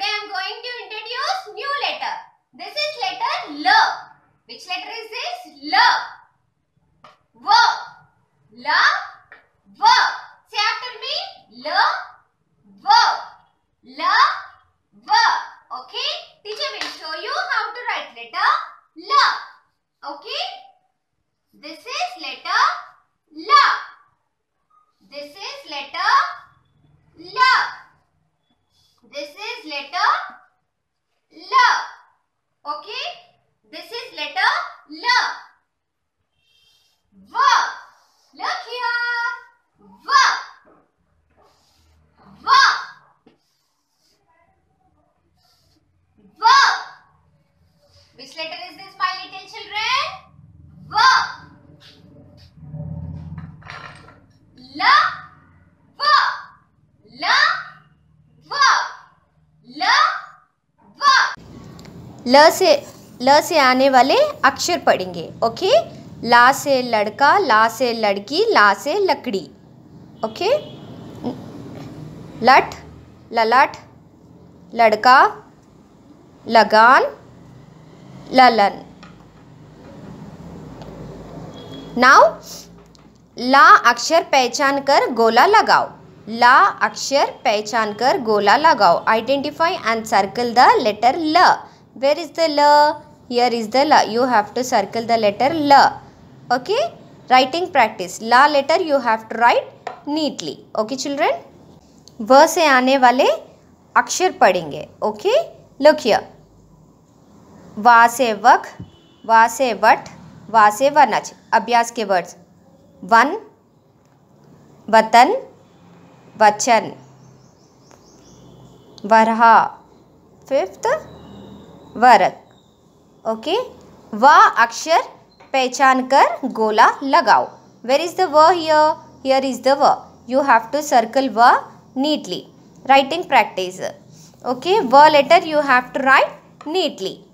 Today I am going to introduce new letter. This is letter L. Which letter is this? L. V. L. V. Say after me. L. V. L. V. Okay. Teacher will show you how to write letter L. Okay. This is letter L. This is letter L. This is letter L. Okay. This is letter L. V. Look here. V. V. V. Which letter is this, my little children? V. L. V. L. V. L. V. ल से आने वाले अक्षर पढ़ेंगे. Okay. ला से लड़का, ला से लड़की, ला से लकड़ी. ओके. लठ, ललाट, लड़का, लगान, ललन. नाउ ला अक्षर पहचान कर गोला लगाओ. ला अक्षर पहचान कर गोला लगाओ. Identify and circle the letter ल. Where is the L? Here is the L. You have to circle the letter L. Okay. Writing practice. La letter you have to write neatly. Okay children. व से आने वाले अक्षर पढ़ेंगे. Okay. Look here. वा से वक, वा से वट, वा से वनज. अभ्यास के वर्ड्स. वन, वतन, वचन, वरहा. फिफ्थ वरक. ओके. व अक्षर पहचान कर गोला लगाओ. वेर इज द व हियर? हियर इज द व. यू हैव टू सर्कल व नीटली. Writing practice. ओके. व letter you have to write neatly.